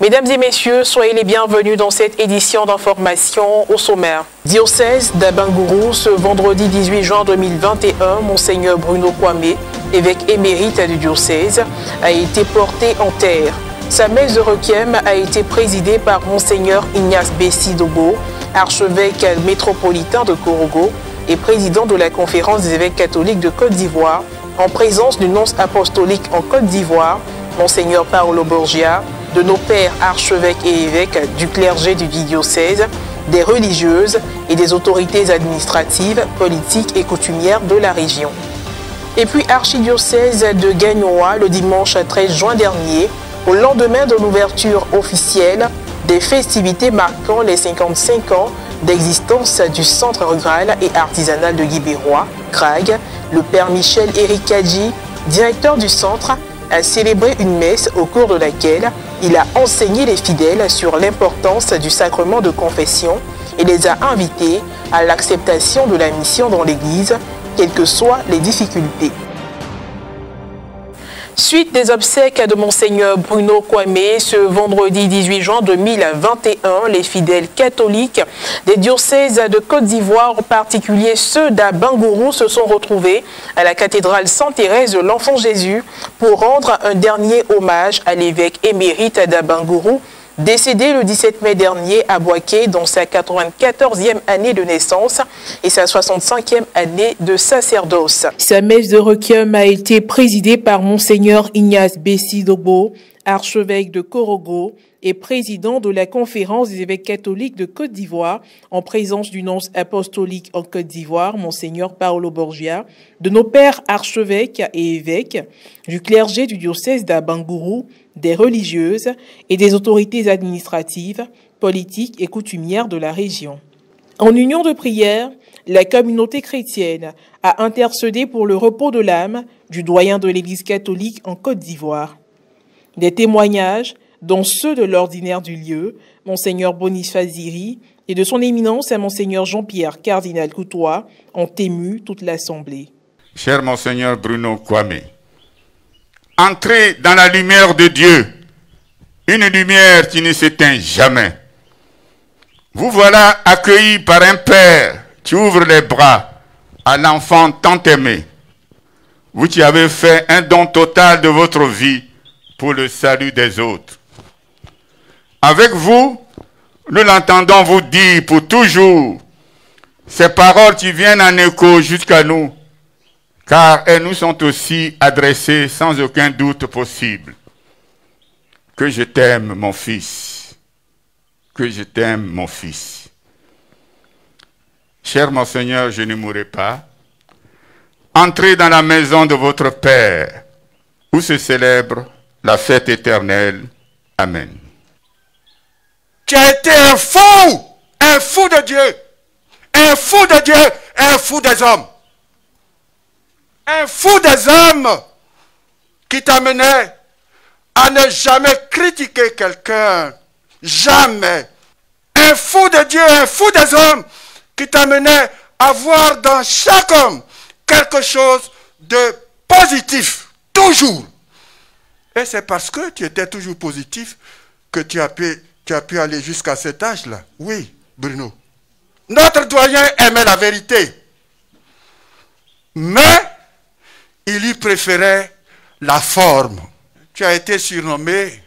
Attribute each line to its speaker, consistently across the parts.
Speaker 1: Mesdames et messieurs, soyez les bienvenus dans cette édition d'information au sommaire. Diocèse d'Abangourou, ce vendredi 18 juin 2021, Monseigneur Bruno Kwame, évêque émérite du diocèse, a été porté en terre. Sa messe de requiem a été présidée par Monseigneur Ignace Bessi Dobo, archevêque métropolitain de Korogo et président de la Conférence des évêques catholiques de Côte d'Ivoire, en présence du nonce apostolique en Côte d'Ivoire, Monseigneur Paolo Borgia, de nos pères archevêques et évêques, du clergé du diocèse, des religieuses et des autorités administratives, politiques et coutumières de la région. Et puis archidiocèse de Gagnoa le dimanche 13 juin dernier, au lendemain de l'ouverture officielle des festivités marquant les 55 ans d'existence du Centre rural et artisanal de Guibérois, CRAG, le père Michel Erikadji, directeur du centre, a célébré une messe au cours de laquelle il a enseigné les fidèles sur l'importance du sacrement de confession et les a invités à l'acceptation de la mission dans l'Église, quelles que soient les difficultés. Suite des obsèques de Monseigneur Bruno Kwame, ce vendredi 18 juin 2021, les fidèles catholiques des diocèses de Côte d'Ivoire, en particulier ceux d'Abangourou, se sont retrouvés à la cathédrale Sainte-Thérèse de l'Enfant Jésus pour rendre un dernier hommage à l'évêque émérite d'Abangourou, décédé le 17 mai dernier à Boaké dans sa 94e année de naissance et sa 65e année de sacerdoce. Sa messe de requiem a été présidée par Monseigneur Ignace Bessi Dobo, archevêque de Korogo et président de la Conférence des évêques catholiques de Côte d'Ivoire, en présence du nonce apostolique en Côte d'Ivoire, Monseigneur Paolo Borgia, de nos pères archevêques et évêques, du clergé du diocèse d'Abangourou, des religieuses et des autorités administratives, politiques et coutumières de la région. En union de prière, la communauté chrétienne a intercédé pour le repos de l'âme du doyen de l'Église catholique en Côte d'Ivoire. Des témoignages, dont ceux de l'ordinaire du lieu, Monseigneur Boniface Ziri, et de son éminence à Monseigneur Jean-Pierre Cardinal Coutois, ont ému toute l'Assemblée.
Speaker 2: Cher Monseigneur Bruno Kwame, entrez dans la lumière de Dieu, une lumière qui ne s'éteint jamais. Vous voilà accueillis par un Père qui ouvre les bras à l'enfant tant aimé. Vous qui avez fait un don total de votre vie pour le salut des autres. Avec vous, nous l'entendons vous dire pour toujours ces paroles qui viennent en écho jusqu'à nous, car elles nous sont aussi adressées sans aucun doute possible. Que je t'aime, mon fils. Que je t'aime, mon fils. Cher Monseigneur, je ne mourrai pas. Entrez dans la maison de votre Père, où se célèbre la fête éternelle. Amen.
Speaker 3: Tu as été un fou de Dieu, un fou de Dieu, un fou des hommes. Un fou des hommes qui t'amenait à ne jamais critiquer quelqu'un. Jamais. Un fou de Dieu, un fou des hommes qui t'amenait à voir dans chaque homme quelque chose de positif. Toujours. Et c'est parce que tu étais toujours positif que tu as pu aller jusqu'à cet âge-là. Oui, Bruno. Notre doyen aimait la vérité. Mais il y préférait la forme. Tu as été surnommé.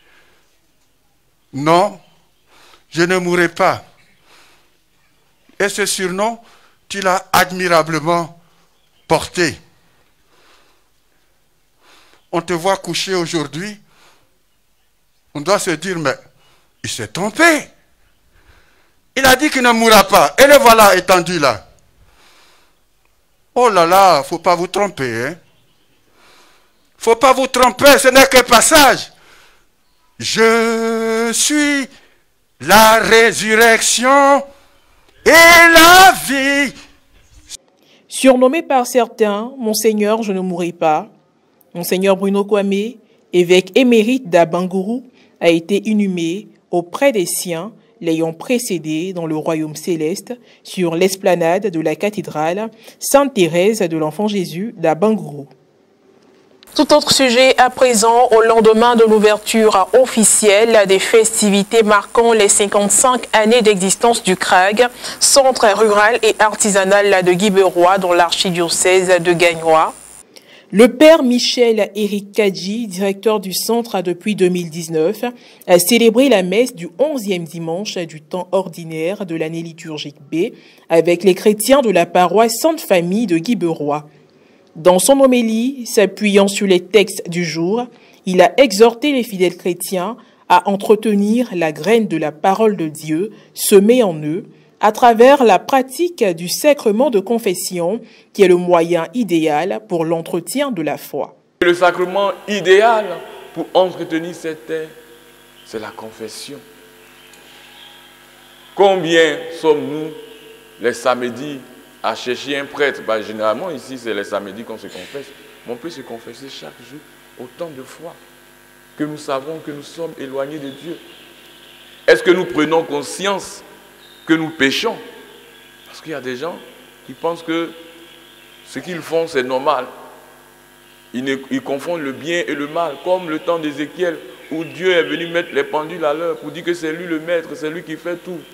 Speaker 3: Non, je ne mourrai pas. Et ce surnom, tu l'as admirablement porté. On te voit coucher aujourd'hui, on doit se dire, mais il s'est trompé. Il a dit qu'il ne mourra pas. Et le voilà étendu là. Oh là là, il ne faut pas vous tromper. Hein? Faut pas vous tromper, ce n'est que passage. Je suis la résurrection et la vie.
Speaker 1: Surnommé par certains, Monseigneur, je ne mourrai pas, Monseigneur Bruno Kwame, évêque émérite d'Abangourou, a été inhumé auprès des siens l'ayant précédé dans le royaume céleste sur l'esplanade de la cathédrale Sainte-Thérèse de l'Enfant Jésus d'Abangourou. Tout autre sujet à présent, au lendemain de l'ouverture officielle des festivités marquant les 55 années d'existence du CRAG, Centre rural et artisanal de Guiberoy dans l'archidiocèse de Gagnoa. Le père Michel-Éric Kadji, directeur du centre depuis 2019, a célébré la messe du 11e dimanche du temps ordinaire de l'année liturgique B avec les chrétiens de la paroisse Sainte-Famille de Guiberoy. Dans son homélie, s'appuyant sur les textes du jour, il a exhorté les fidèles chrétiens à entretenir la graine de la parole de Dieu semée en eux à travers la pratique du sacrement de confession qui est le moyen idéal pour l'entretien de la foi.
Speaker 4: Le sacrement idéal pour entretenir cette terre, c'est la confession. Combien sommes-nous les samedis à chercher un prêtre? Généralement, ici, c'est les samedis qu'on se confesse. Mais on peut se confesser chaque jour autant de fois que nous savons que nous sommes éloignés de Dieu. Est-ce que nous prenons conscience que nous péchons? Parce qu'il y a des gens qui pensent que ce qu'ils font, c'est normal. Ils confondent le bien et le mal, comme le temps d'Ézéchiel, où Dieu est venu mettre les pendules à l'heure pour dire que c'est lui le maître, c'est lui qui fait tout.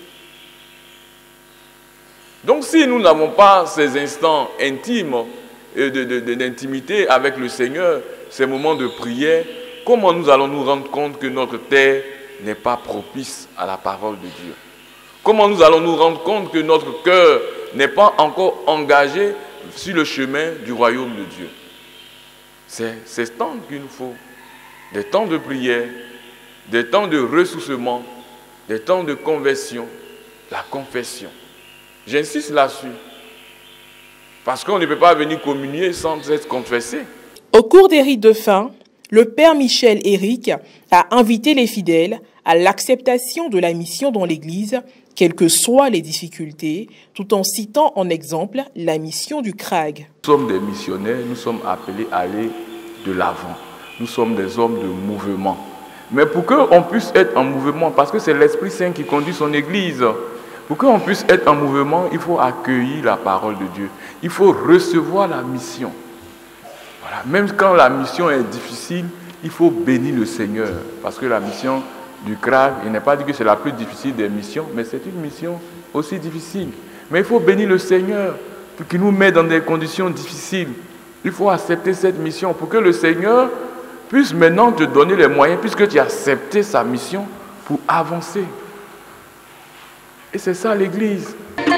Speaker 4: Donc si nous n'avons pas ces instants intimes, d'intimité avec le Seigneur, ces moments de prière, comment nous allons nous rendre compte que notre terre n'est pas propice à la parole de Dieu? Comment nous allons nous rendre compte que notre cœur n'est pas encore engagé sur le chemin du royaume de Dieu? C'est ces temps qu'il nous faut, des temps de prière, des temps de ressourcement, des temps de conversion, la confession. J'insiste là-dessus, parce qu'on ne peut pas venir communier sans être confessé.
Speaker 1: Au cours des rites de fin, le père Michel-Éric a invité les fidèles à l'acceptation de la mission dans l'Église, quelles que soient les difficultés, tout en citant en exemple la mission du CRAG.
Speaker 4: Nous sommes des missionnaires, nous sommes appelés à aller de l'avant. Nous sommes des hommes de mouvement. Mais pour qu'on puisse être en mouvement, parce que c'est l'Esprit Saint qui conduit son Église, pour qu'on puisse être en mouvement, il faut accueillir la parole de Dieu. Il faut recevoir la mission. Voilà. Même quand la mission est difficile, il faut bénir le Seigneur. Parce que la mission du CRAG, il n'est pas dit que c'est la plus difficile des missions, mais c'est une mission aussi difficile. Mais il faut bénir le Seigneur pour qu'il nous mette dans des conditions difficiles. Il faut accepter cette mission pour que le Seigneur puisse maintenant te donner les moyens, puisque tu as accepté sa mission, pour avancer. Et c'est ça l'Église.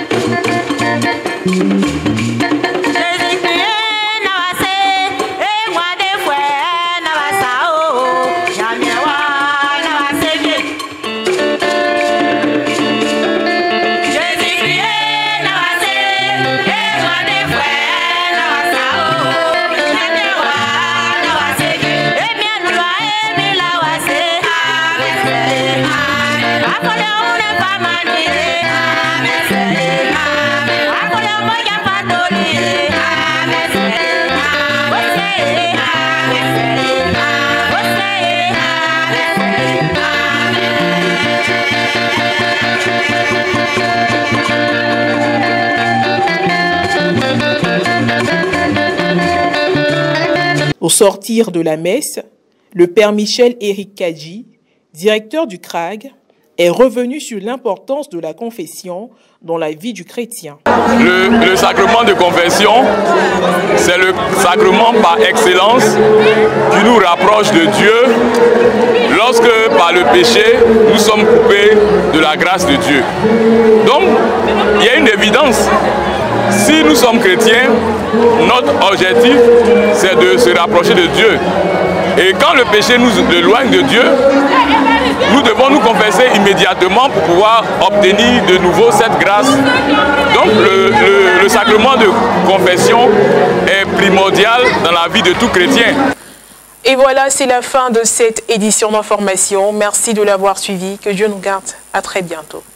Speaker 1: Au sortir de la messe, le père Michel-Éric Kadji, directeur du CRAG, est revenu sur l'importance de la confession dans la vie du chrétien.
Speaker 4: Le sacrement de confession, c'est le sacrement par excellence qui nous rapproche de Dieu lorsque par le péché, nous sommes coupés de la grâce de Dieu. Donc, il y a une évidence. Si nous sommes chrétiens, notre objectif, c'est de se rapprocher de Dieu. Et quand le péché nous éloigne de Dieu, nous devons nous confesser immédiatement pour pouvoir obtenir de nouveau cette grâce. Donc le sacrement de confession est primordial dans la vie de tout chrétien.
Speaker 1: Et voilà, c'est la fin de cette édition d'information. Merci de l'avoir suivi. Que Dieu nous garde. À très bientôt.